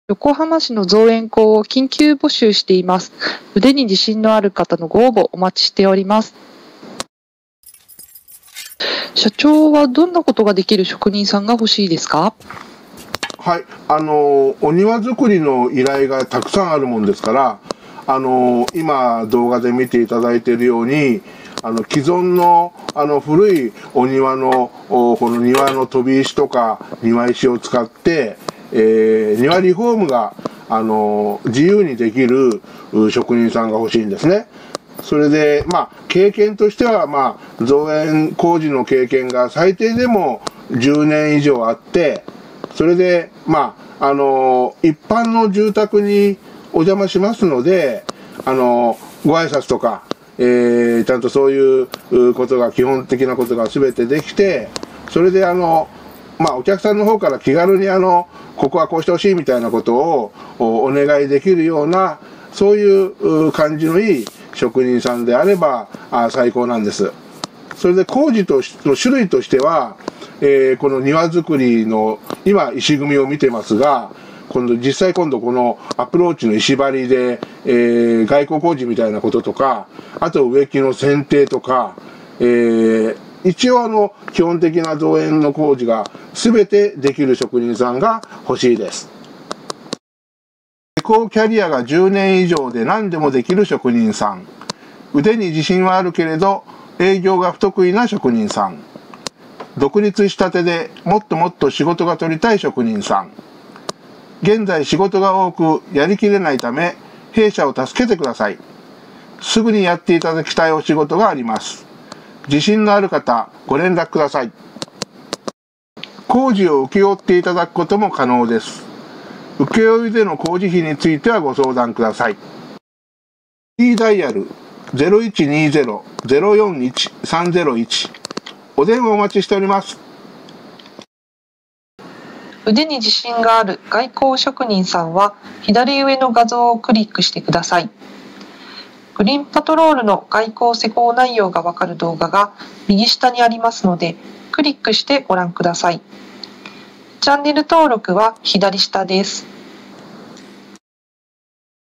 横浜市の造園工を緊急募集しています。腕に自信のある方のご応募お待ちしております。社長はどんなことができる職人さんが欲しいですか？ はい、お庭作りの依頼がたくさんあるもんですから、今動画で見ていただいているように、既存の古いお庭のこの庭の飛び石とか庭石を使って、庭リフォームが自由にできる職人さんが欲しいんですね。それで経験としては造園工事の経験が最低でも10年以上あって、それで一般の住宅にお邪魔しますので、ご挨拶とか、ちゃんとそういうことが基本的なことが全てできて、それでお客さんの方から気軽にここはこうしてほしいみたいなことをお願いできるような、そういう感じのいい職人さんであれば最高なんです。それで工事の種類としては、この庭作りの今石組みを見てますが、実際このアプローチの石張りで、外交工事みたいなこととか、あと植木の剪定とか、一応基本的な造園の工事が全てできる職人さんが欲しいです。施工キャリアが10年以上で何でもできる職人さん。腕に自信はあるけれど営業が不得意な職人さん。独立したてでもっともっと仕事が取りたい職人さん。現在仕事が多くやりきれないため弊社を助けてください。すぐにやっていただきたいお仕事があります。自信のある方ご連絡ください。工事を請け負っていただくことも可能です。請負での工事費についてはご相談ください。D ダイヤル 0120-041-301 お電話お待ちしております。 腕に自信がある外交職人さんは左上の画像をクリックしてください。グリーンパトロールの外交施工内容がわかる動画が右下にありますので、クリックしてご覧ください。チャンネル登録は左下です。